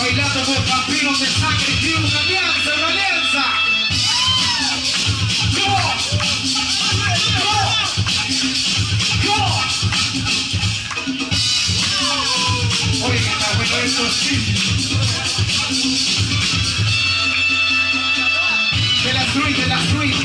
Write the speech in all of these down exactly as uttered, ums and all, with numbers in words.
bailando con vampiros de sangre, tío, una alianza, una alianza. ¡Go! ¡Go! ¡Go! Oye, que está bueno esto, sí. De la street, de la street.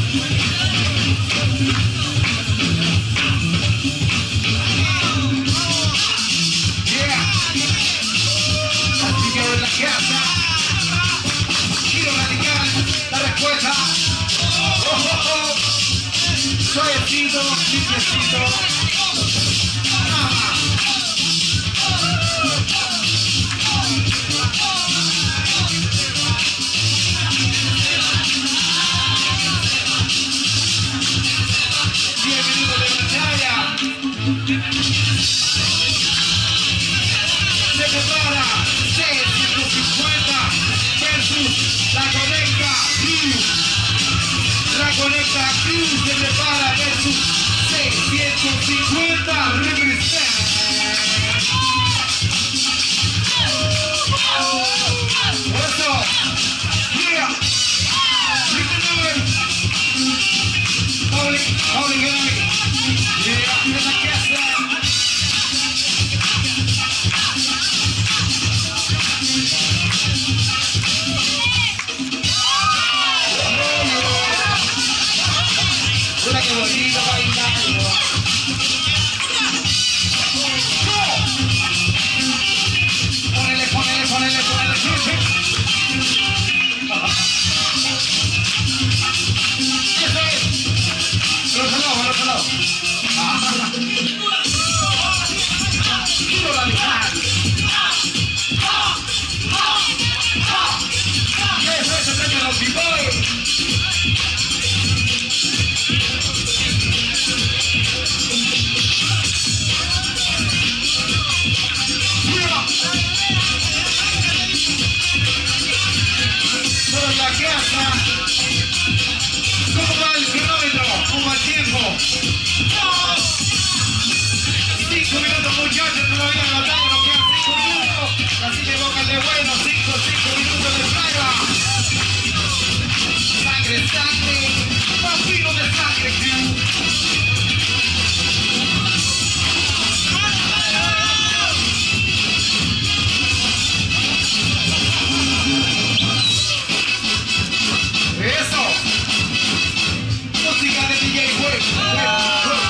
Casa, giro radical, la respuesta. Oh, oh, oh. Suavecito, limpiecito. Nada más. diez minutos de batalla. Se prepara. Versus la Conecta Cruz. La Conecta Cruz se prepara versus seiscientos cincuenta represent. Eso. Yeah. Lick the noise. Holy, holy, holy. Yeah, en la casa. Mira qué bonito bailando. Ponele, ponele, ponele, ponele. Eso es. Al otro lado, al otro lado. Giro radical. Eso es, se prende los b-boys. La casa. ¿Cómo va el cronómetro? ¿Cómo va el tiempo? Cinco minutos, muchachos, todavía en la batalla nos quedan cinco minutos. Así que pónganle bueno, cinco, cinco minutos de plaga. Sangre, sangre, vampiro de sangre, crew. Eso. Música de D J Web. Web, Web.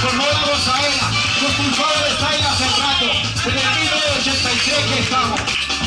formó la gozadera, los pulsadores de Zaira hace rato, desde el mil novecientos ochenta y tres que estamos.